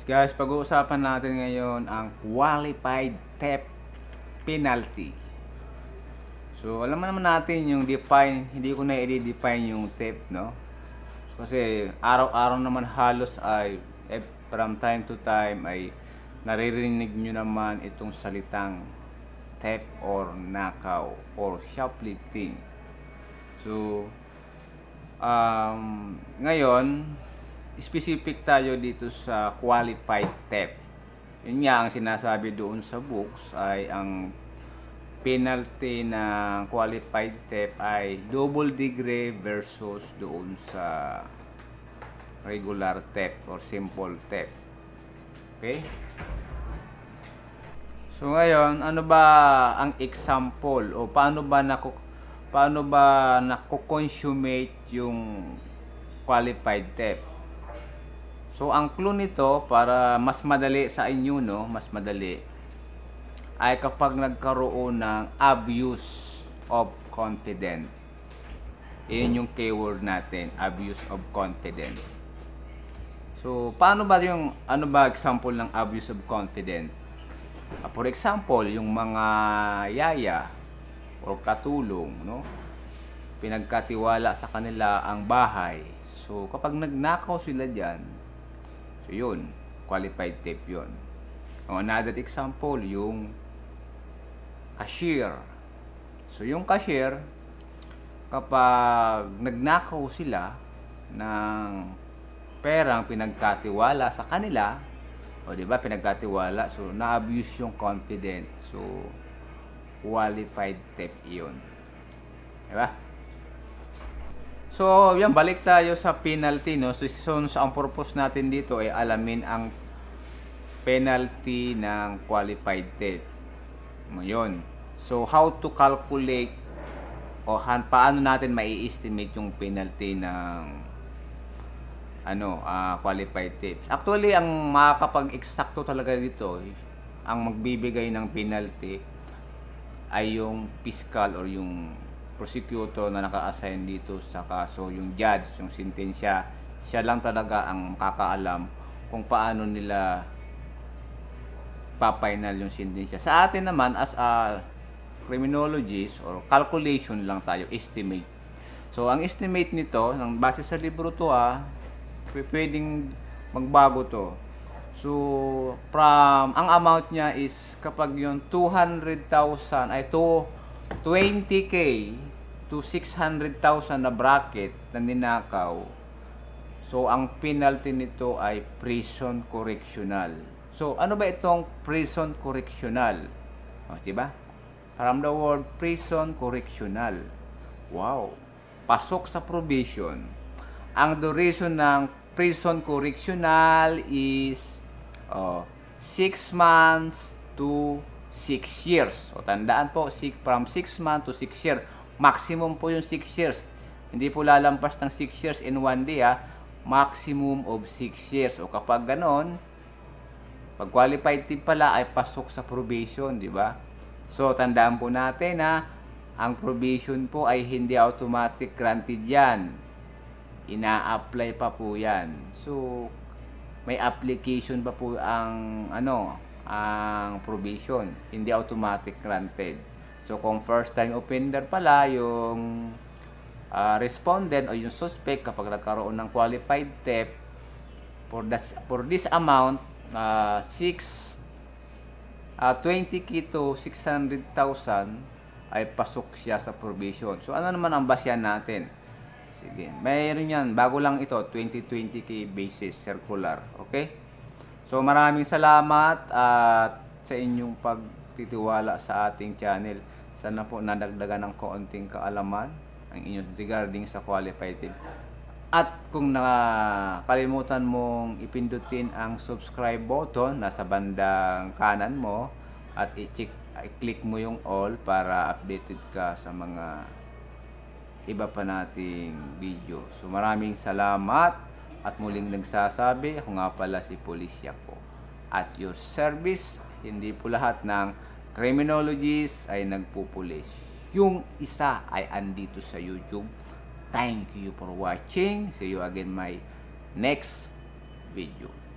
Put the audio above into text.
Guys, pag-uusapan natin ngayon ang qualified theft penalty. So, alam naman natin yung define, hindi ko na i-define yung theft, no? Kasi araw-araw naman halos ay from time to time ay naririnig nyo naman itong salitang theft or nakaw or shoplifting. So, ngayon, specific tayo dito sa qualified theft. Yun nga ang sinasabi doon sa books ay ang penalty ng qualified theft ay double degree versus doon sa regular theft or simple theft. Okay? So ngayon, ano ba ang example o paano ba nako-consummate yung qualified theft? So ang clue nito para mas madali sa inyo, no, mas madali ay kapag nagkaroon ng abuse of confidence. Iyon yung keyword natin, abuse of confidence. So paano ba yung example ng abuse of confidence? For example, yung mga yaya o katulong, no, pinagkatiwala sa kanila ang bahay. So kapag nagnakaw sila diyan, so yun, qualified theft yun. Another example, yung cashier. So yung cashier, kapag nagnakaw sila ng perang pinagkatiwala sa kanila, o di ba pinagkatiwala, so na-abuse yung confidence. So qualified theft yun. Di ba? So, yan, balik tayo sa penalty, no? So, ang purpose natin dito ay alamin ang penalty ng qualified theft. Ngayon, so how to calculate o paano natin mai-estimate yung penalty ng qualified theft. Actually, ang makakapag-eksakto talaga dito, ang magbibigay ng penalty ay yung fiscal or yung prosecutor na naka-assign dito sa kaso, yung judge, yung sentensya. Siya lang talaga ang makakaalam kung paano nila pa-final yung sentensya. Sa atin naman, as a criminologist or calculation lang tayo, estimate. So, ang estimate nito, ng base sa libro to, pwedeng magbago to. So, ang amount niya is kapag yung 200,000 ay 20K to 600,000 na bracket na ninakaw. So, ang penalty nito ay prison correctional. So, ano ba itong prison correctional? Diba? From the word prison correctional. Wow! Pasok sa probation. Ang duration ng prison correctional is 6 months to 6 years. So, tandaan po, from 6 months to 6 years. Maximum po yung 6 years. Hindi po lalampas ng 6 years in one day, maximum of 6 years. O kapag ganon, pag qualified tip pala ay pasok sa probation, di ba? So, tandaan po natin na ang probation po ay hindi automatic granted yan. Ina-apply pa po yan. So, may application pa po ang probation, hindi automatic granted. So kung first time offender pala yung respondent o yung suspect, kapag nagkaroon ng qualified theft for this amount, 20K to 600,000 ay pasok siya sa probation. So ano naman ang basyan natin? Sige, mayroon yan. Bago lang ito, 2020K basis circular. Okay? So, maraming salamat at sa inyong pagtitiwala sa ating channel. Sana po nadagdagan ng kaunting kaalaman ang inyong regarding sa qualified theft. At kung nakalimutan mong ipindutin ang subscribe button nasa bandang kanan mo at i-click mo yung all para updated ka sa mga iba pa nating video. So maraming salamat at muling nagsasabi, ako nga pala si Polisya po. At your service, hindi po lahat ng criminologists ay nagpupulis. Yung isa ay andito sa YouTube. Thank you for watching. See you again my next video.